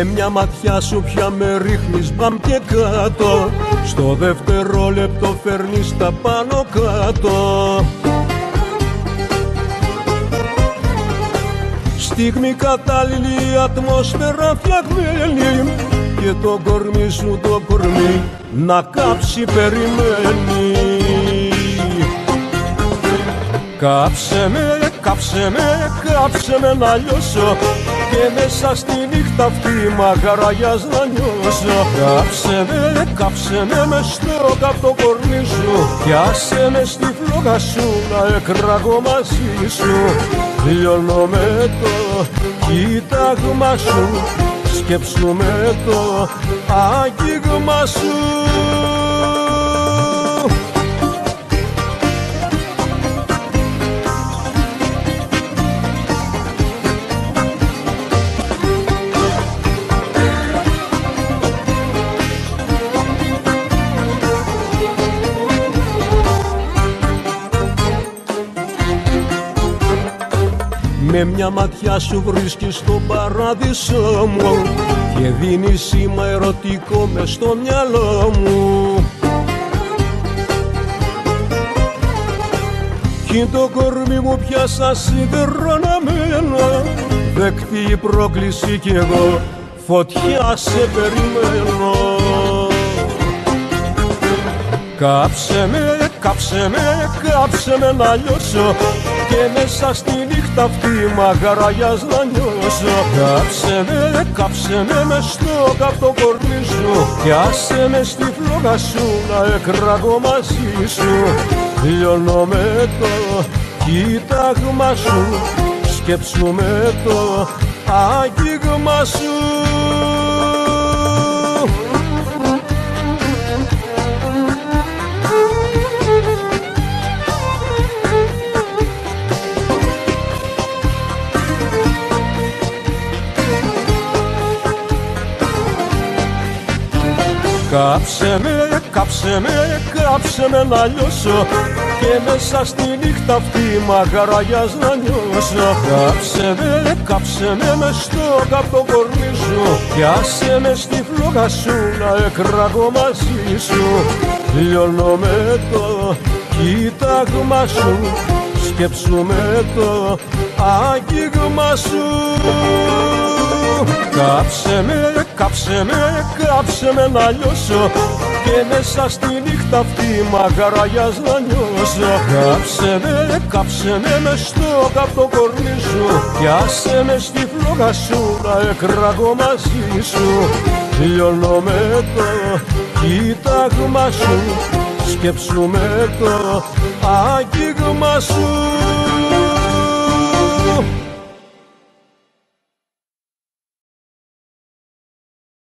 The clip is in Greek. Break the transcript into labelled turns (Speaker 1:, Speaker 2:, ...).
Speaker 1: Με μια ματιά σου πια με ρίχνεις μπαμ και κάτω, στο δευτερόλεπτο φέρνεις τα πάνω κάτω. Στιγμή κατάλληλη, ατμόσφαιρα φτιαγμένη, και το κορμί σου το κορμί να κάψει περιμένει. Κάψε με, κάψε με, κάψε με να λιώσω, και μέσα στη νύχτα αυτή μ' αγαραγιάς να νιώσω. Κάψε με μες στο καυτό κορμί σου, πιάσε με στη φλόγα σου να εκραγώ μαζί σου. Λιώνω με το κοίταγμα σου, σκέψου με το άγγιγμα σου. Με μια ματιά σου βρίσκεις το παράδεισό μου και δίνεις σήμα ερωτικό μες στο μυαλό μου. Κι το κορμί μου πιάσα σιδερώναμένα, δεκτή η πρόκληση κι εγώ φωτιά σε περιμένω. Κάψε με, κάψε με, κάψε με να λιώσω, και μέσα στη νύχτα αυτή μ' αγαραγιάς να νιώσω. Κάψε με μες στο καυτό κορμί σου, πιάσε με στη φλόγα σου να εκραγώ μαζί σου. Λιώνω με το κοίταγμα σου, σκέψου με το άγγιγμα σου. Κάψε με, κάψε με, κάψε με να λιώσω, και μέσα στη νύχτα αυτή μ' αγαραγιάς να νιώσω. Κάψε με μες στο καυτό κορμί σου, πιάσε με στη φλόγα σου να εκραγώ μαζί σου. Λιώνω με το κοίταγμα σου, σκέψου με το άγγιγμα σου. Κάψε με, κάψε με, κάψε με να λιώσω, και μέσα στη νύχτα αυτή μ' αγαραγιάς να νιώσω. Κάψε με μες στο καυτό κορμί σου, πιάσε με στη φλόγα σου να εκραγώ μαζί σου. Λιώνω με το κοίταγμα σου, σκέψου με το άγγιγμα σου.